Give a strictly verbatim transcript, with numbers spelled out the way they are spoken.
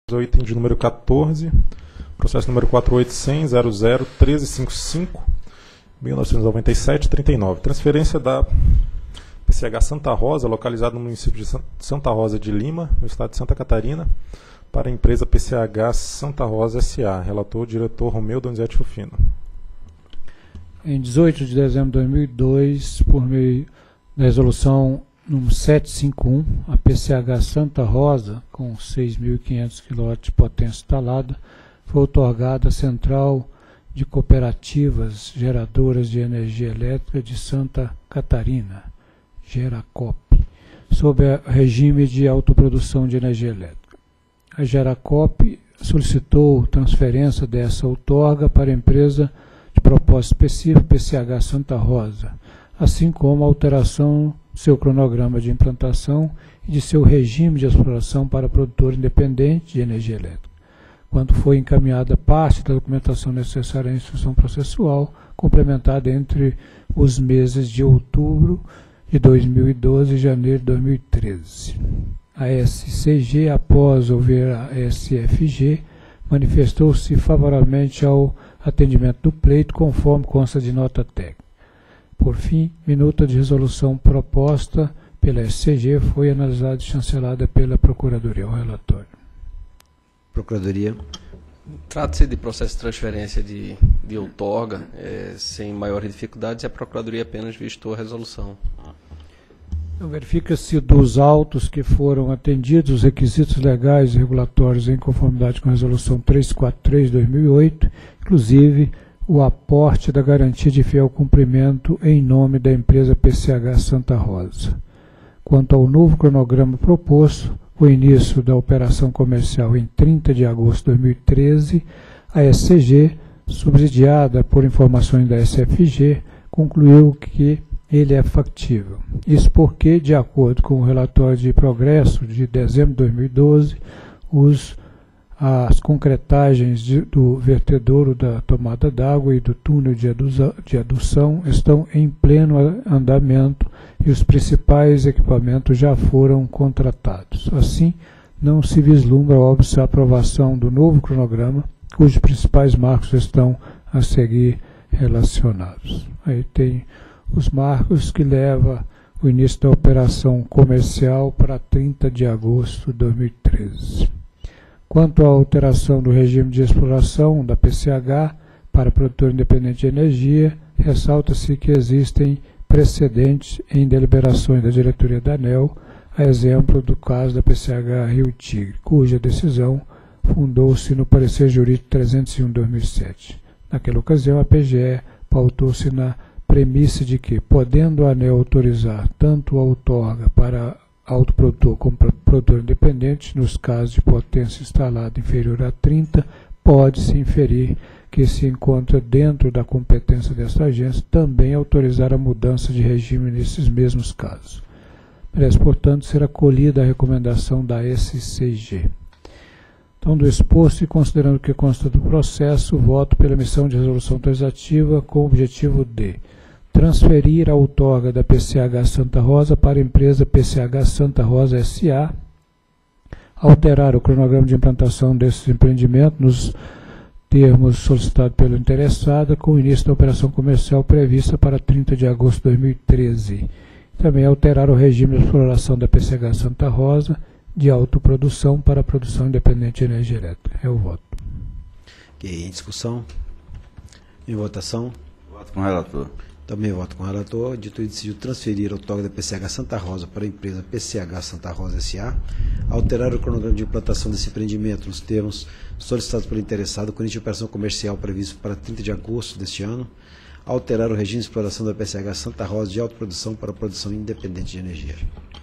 O item de número quatorze, processo número quatro oito zero zero zero zero um três cinco cinco mil novecentos e noventa e sete trinta e nove. Transferência da P C H Santa Rosa, localizada no município de Santa Rosa de Lima, no estado de Santa Catarina, para a empresa P C H Santa Rosa S A. Relator o diretor Romeu Donizete Rufino. Em dezoito de dezembro de dois mil e dois, por meio da resolução número setecentos e cinquenta e um, a P C H Santa Rosa, com seis mil e quinhentos quilowatts de potência instalada, foi outorgada à Central de Cooperativas Geradoras de Energia Elétrica de Santa Catarina, Geracop, sob o regime de autoprodução de energia elétrica. A Geracop solicitou transferência dessa outorga para a empresa de propósito específico P C H Santa Rosa, assim como a alteração de seu cronograma de implantação e de seu regime de exploração para produtor independente de energia elétrica, quando foi encaminhada parte da documentação necessária à instrução processual, complementada entre os meses de outubro de dois mil e doze e janeiro de dois mil e treze. A S C G, após ouvir a S F G, manifestou-se favoravelmente ao atendimento do pleito, conforme consta de nota técnica. Por fim, minuta de resolução proposta pela S C G foi analisada e chancelada pela Procuradoria. O relatório. Procuradoria. Trata-se de processo de transferência de, de outorga, é, sem maiores dificuldades, e a Procuradoria apenas vistou a resolução. Então, verifica-se dos autos que foram atendidos os requisitos legais e regulatórios em conformidade com a resolução trezentos e quarenta e três de dois mil e oito, inclusive o aporte da garantia de fiel cumprimento em nome da empresa P C H Santa Rosa. Quanto ao novo cronograma proposto, o início da operação comercial em trinta de agosto de dois mil e treze, a S C G, subsidiada por informações da S F G, concluiu que ele é factível. Isso porque, de acordo com o relatório de progresso de dezembro de dois mil e doze, os As concretagens de, do vertedouro da tomada d'água e do túnel de, aduza, de adução estão em pleno andamento e os principais equipamentos já foram contratados. Assim, não se vislumbra óbvio a aprovação do novo cronograma, cujos principais marcos estão a seguir relacionados. Aí tem os marcos que levam o início da operação comercial para trinta de agosto de dois mil e treze. Quanto à alteração do regime de exploração da P C H para produtor independente de energia, ressalta-se que existem precedentes em deliberações da diretoria da ANEEL, a exemplo do caso da P C H Rio Tigre, cuja decisão fundou-se no parecer jurídico trezentos e um de dois mil e sete. Naquela ocasião, a P G E pautou-se na premissa de que, podendo a ANEEL autorizar tanto a outorga para autoprodutor como produtor independente, nos casos de potência instalada inferior a trinta, pode-se inferir que se encontra dentro da competência desta agência também autorizar a mudança de regime nesses mesmos casos. Merece, portanto, ser acolhida a recomendação da S C G. Então, do exposto e considerando o que consta do processo, voto pela emissão de resolução autorizativa com o objetivo de transferir a outorga da P C H Santa Rosa para a empresa P C H Santa Rosa S A, alterar o cronograma de implantação desses empreendimentos nos termos solicitados pelo interessado, com o início da operação comercial prevista para trinta de agosto de dois mil e treze. Também alterar o regime de exploração da P C H Santa Rosa de autoprodução para a produção independente de energia elétrica. É o voto. Ok, em discussão? Em votação? Voto com o relator. Também voto com o relator. Dito e decidiu transferir a outorga da P C H Santa Rosa para a empresa P C H Santa Rosa S A, alterar o cronograma de implantação desse empreendimento nos termos solicitados pelo interessado, com início de operação comercial previsto para trinta de agosto deste ano, alterar o regime de exploração da P C H Santa Rosa de autoprodução para a produção independente de energia.